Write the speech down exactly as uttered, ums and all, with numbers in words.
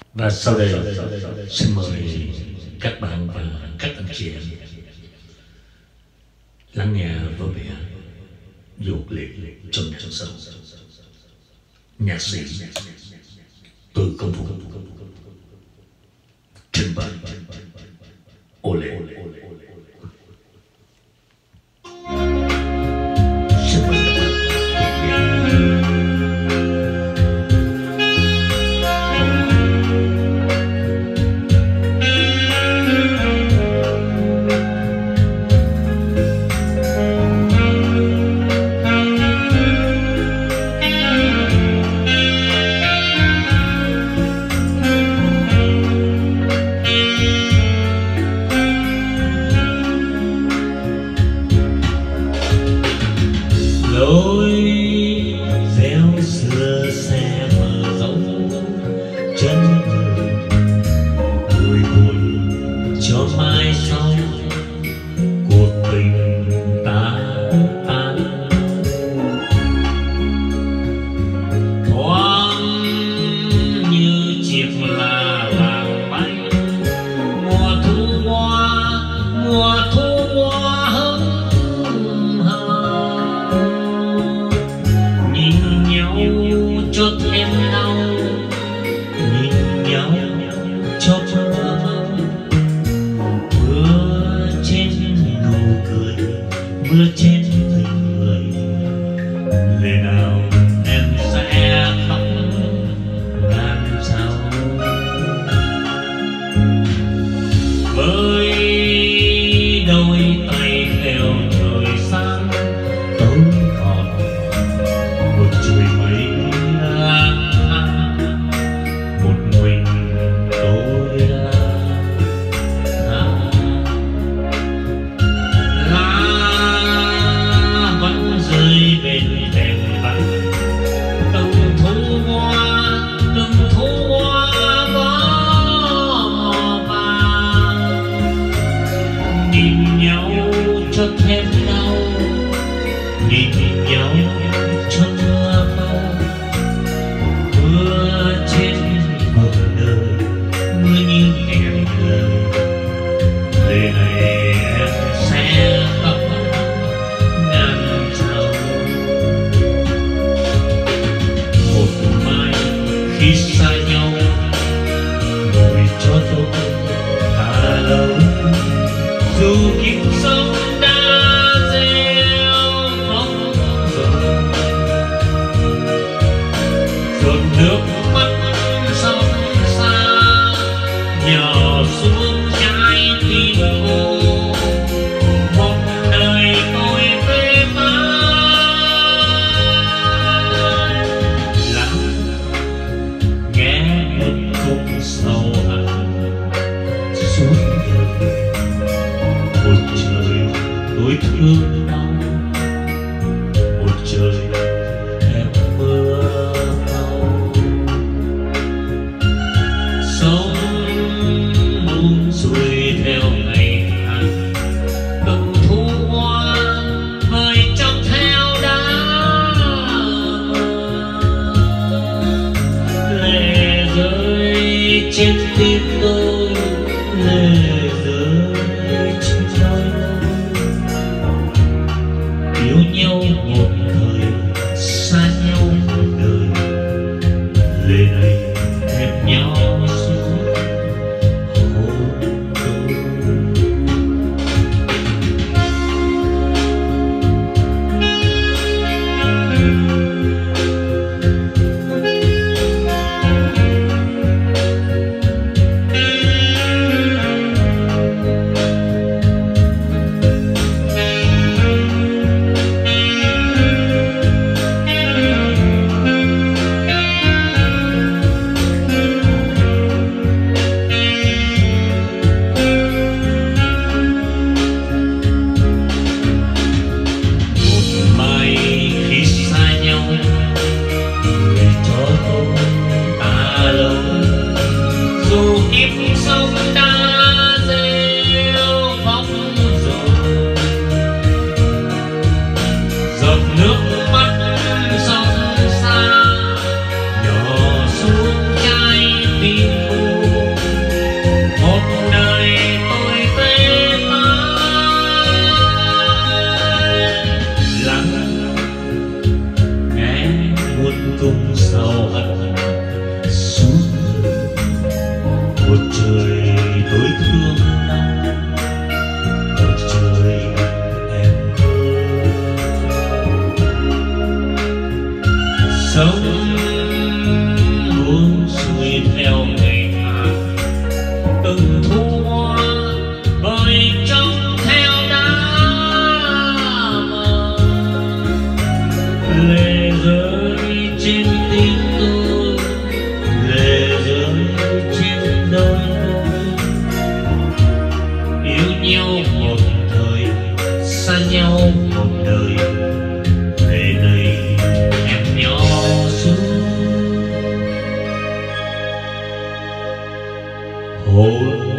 Và sau đây xin mời các bạn và các anh chị em lắng nghe vở vẽ Dục Liệt trong nhạc sống. Nhạc sĩ Từ Công Phụng trình bày Ô Lệ. Xin mời các bạn. Lối gieo xưa xe mở rộng chân người buồn cho mai sau cuộc tình ta tan thoáng như chiếc lá vàng bay mùa thu hoa mùa thu hoa hững cho thêm đau nhìn nhau cho mưa mưa trên nụ cười mưa trên tình người lẽ nào em sẽ khóc ngàn sao với đôi tay theo thời gian tôi còn một chuỗi mây nhìn nhau cho thêm đau nhìn nhau cho mưa mau mưa trên bầu đời mưa như kèm đời về này em sẽ khóc ngàn sao một mai khi xa nhau ngồi cho tôi ta lâu dù kiếp sống đã gieo phong dần dồn nước mắt sông xa nhỏ xuống trái tim cô một đời tôi phê phán lắng nghe một khúc sầu hằn suốt đời một trời tôi thương đau một trời em mưa mau sống buông xuôi theo ngày tháng từng thu hoa vơi trong theo đá lệ rơi trên tim tôi lệ rơi trên môi yêu nhau một thời xa nhau một đời lệ này em nhau suốt hôn tôi. một trời tôi thương đau, một trời em sống buông xuôi theo ngày tháng, từng thu hoa bơi trong theo đá mờ, lệ rơi trên tim tôi, lệ rơi trên đôi môi. Yêu nhau một thời, xa nhau một đời, về đây em nhỏ xuống hồn